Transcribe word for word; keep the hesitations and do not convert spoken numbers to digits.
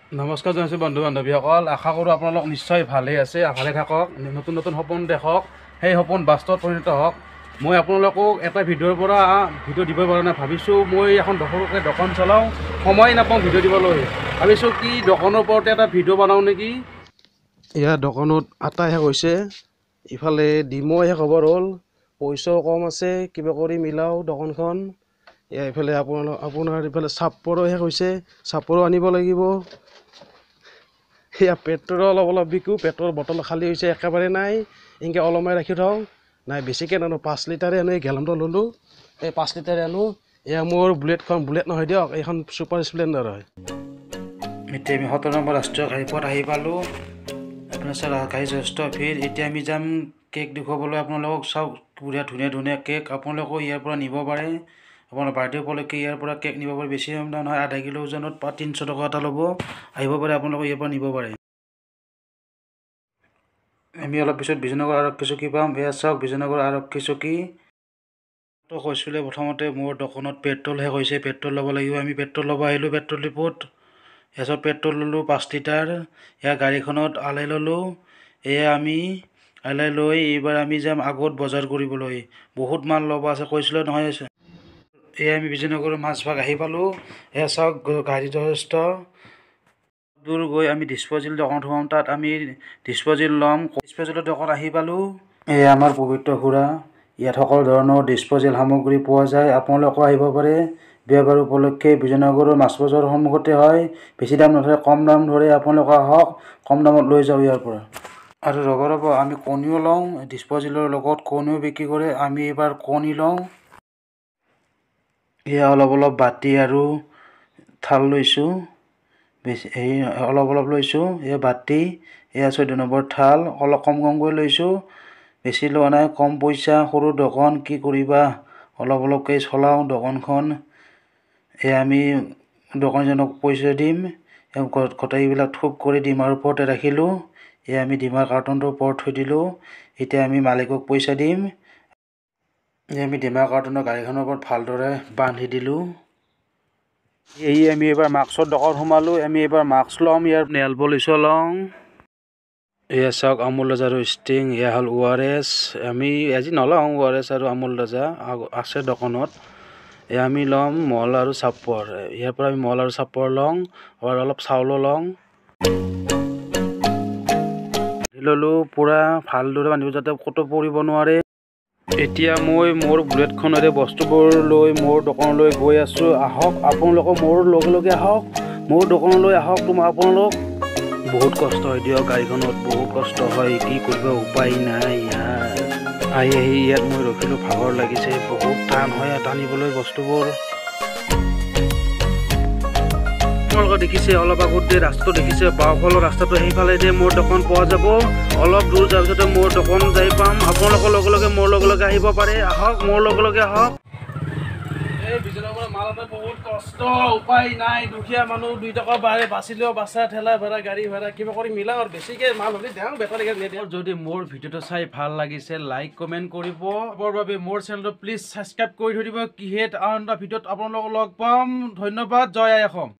নমস্কাৰ জনাইছোঁ বন্ধু বান্ধৱীসকল। আশা কৰোঁ আপোনালোক নিশ্চয় ভালেই আছে, ভালে থাকক, নতুন নতুন সপোন দেখক, সেই সপোন বাস্তৱত পৰিণত হওক। মই আপোনালোকক এটা ভিডিঅ'ৰ পৰা ভিডিঅ' দিব পৰা নাই। ভাবিছোঁ মই এখন সৰুকৈ দোকান চলাওঁ, সময় নাপাওঁ ভিডিঅ' দিবলৈ। ভাবিছোঁ কি দোকানৰ ওপৰতে এটা ভিডিঅ' বনাওঁ নেকি। ইয়াৰ দোকানত আটা শেষ হৈছে, ইফালে ডিমো শেষ খবৰ হ'ল, পইচাও কম আছে, কিবা কৰি মিলাওঁ দোকানখন। এইফালে আপোনাৰ আপোনাৰ ইফালে চাপৰো শেষ হৈছে, চাপৰো আনিব লাগিব। সেয়া পেট্ৰল অলপ অলপ বিকো, পেট্ৰল বটল খালী হৈছে, একেবাৰে নাই। এনেকৈ অলপমান ৰাখি থওঁ, নাই বেছিকৈ নানো, পাঁচ লিটাৰে আনো। এই গেলামটো ল'লোঁ, এই পাঁচ লিটাৰে আনো। এয়া মোৰ বুলেটখন, বুলেট নহয় দিয়ক, এইখন ছুপাৰ স্প্লেণ্ডাৰ হয়। এতিয়া আমি সত্তৰ নম্বৰ ৰাষ্ট্ৰীয় ঘাইপথ আহি পালোঁ। আপোনাৰ চাওক গাড়ী যথেষ্ট ভিৰ। এতিয়া আমি যাম কেক দেখুৱাবলৈ আপোনালোকক। চাওক পুৰা ধুনীয়া ধুনীয়া কেক, আপোনালোকেও ইয়াৰ পৰা নিব পাৰে। আপোনাৰ বাৰ্থডে উপলক্ষে ইয়াৰ পৰা কেক নিব পাৰে। বেছি দাম নহয়, আধা কিলো ওজনত বা তিনিশ টকা এটা ল'ব। আহিব পাৰে, আপোনালোকে ইয়াৰ পৰা নিব পাৰে। আমি অলপ পিছত বিজয়নগৰ আৰক্ষী চকী পাম। এয়া চাওক বিজয়নগৰ আৰক্ষী চকী। তো কৈছিলে প্ৰথমতে মোৰ দোকানত পেট্ৰল শেষ হৈছে, পেট্ৰল ল'ব লাগিব। আমি পেট্ৰল ল'ব আহিলোঁ পেট্ৰল ডিপুত। এছত পেট্ৰল ল'লোঁ পাঁচ লিটাৰ। এয়া গাড়ীখনত আলাই ল'লোঁ। এয়া আমি আলাই লৈ এইবাৰ আমি যাম আগত বজাৰ কৰিবলৈ। বহুত মাল ল'ব আছে, কৈছিলোঁ নহয়। এয়া আমি বিজয়নগৰৰ মাজভাগ আহি পালোঁ। এয়া চাওক গাড়ী যথেষ্ট দূৰ গৈ আমি ডিছপ'জেল দোকানত সোমাম। তাত আমি ডিছপ'জেল ল'ম। ডিছপ'জেলৰ দোকান আহি পালোঁ। এয়া আমাৰ পবিত্ৰ খুৰা। ইয়াত সকলো ধৰণৰ ডিছপ'জেল সামগ্ৰী পোৱা যায়, আপোনালোকেও আহিব পাৰে। বিয়াবাৰ উপলক্ষে বিজয়নগৰৰ মাছ বজাৰৰ সন্মুখতে হয়। বেছি দাম নধৰে, কম দাম ধৰে। আপোনালোকে আহক, কম দামত লৈ যাওঁ ইয়াৰ পৰা। আৰু ৰ'ব ৰ'ব আমি কণীও লওঁ, ডিছপ'জেলৰ লগত কণীও বিক্ৰী কৰে। আমি এইবাৰ কণী লওঁ। এয়া অলপ অলপ বাতি আৰু থাল লৈছোঁ, বেছি এই অলপ অলপ লৈছোঁ। এয়া বাতি, এয়া চৈধ্য নম্বৰ থাল, অলপ কম কমকৈ লৈছোঁ, বেছি লোৱা নাই। কম পইচা, সৰু দোকান, কি কৰিবা, অলপ অলপকৈ চলাওঁ দোকানখন। এয়া আমি দোকানীজনক পইচা দিম, গোটেইবিলাক থোপ কৰি ডিমাৰ ওপৰতে ৰাখিলোঁ। এয়া আমি ডিমাৰ কাৰ্টনটোৰ ওপৰত থৈ দিলোঁ। এতিয়া আমি মালিকক পইচা দিম। এয়া আমি ডিমাৰ কাৰ্টনৰ গাড়ীখনৰ ওপৰত ভালদৰে বান্ধি দিলোঁ। এই আমি এইবাৰ মাস্কৰ দোকান সোমালোঁ। আমি এইবাৰ মাস্ক ল'ম, ইয়াৰ নেল পলিচো লওঁ। এয়া চাওক আমুল তাজাৰ ষ্টিং, এয়া হ'ল অ' আৰ এছ। আমি আজি নলওঁ অ' আৰ এছ আৰু আমুল তাজা, আছে দোকানত। এয়া আমি ল'ম মল আৰু চাপৰ। ইয়াৰ পৰা আমি মল আৰু চাপৰ লওঁ, আৰু অলপ চাউলো লওঁ। ল'লোঁ পূৰা ভালদৰে বান্ধিব যাতে ক'তো পৰিব নোৱাৰে। এতিয়া মই মোৰ বুলেটখনেৰে বস্তুবোৰ লৈ মোৰ দোকানলৈ গৈ আছোঁ। আহক আপোনালোকে মোৰ লগে লগে আহক, মোৰ দোকানলৈ আহক। তোমাৰ আপোনালোক বহুত কষ্ট হয় দিয়ক, গাড়ীখনত বহুত কষ্ট হয়, কি কৰিব উপায় নাই। ইয়াৰ আহি আহি ইয়াত মই ৰখিলোঁ, ভাগৰ লাগিছে। বহুত টান হয় টানিবলৈ বস্তুবোৰ। আপোনালোকে দেখিছে অলপ আগতে ৰাস্তাটো দেখিছে, বাওঁফালৰ ৰাস্তাটো সেইফালে দিয়ে মোৰ দোকান পোৱা যাব। অলপ দূৰ যোৱাৰ পিছতে মোৰ দোকান যাই পাম। আপোনালোকৰ লগে লগে মোৰ লগে লগে আহিব পাৰে। আহক মোৰ লগে লগে আহক। এই বিজয়নগৰৰ মাল আনিব বহুত কষ্ট, উপায় নাই। দুখীয়া মানুহ দুই টকা বাঢ়ে বাচিলেও বাচা, ঠেলা ভাড়া গাড়ী ভাড়া কিবা কৰি মিলাওঁ আৰু বেছিকৈ মাল হ'লে দেওঁ, বেটাৰী নিদিওঁ। যদি মোৰ ভিডিঅ'টো চাই ভাল লাগিছে লাইক কমেণ্ট কৰিব। তাৰ বাবে মোৰ চেনেলটো প্লিজ ছাবস্ক্ৰাইব কৰি থৈ দিব। কিহেত আন এটা ভিডিঅ'ত আপোনালোকক লগ পাম। ধন্যবাদ। জয় আই অসম।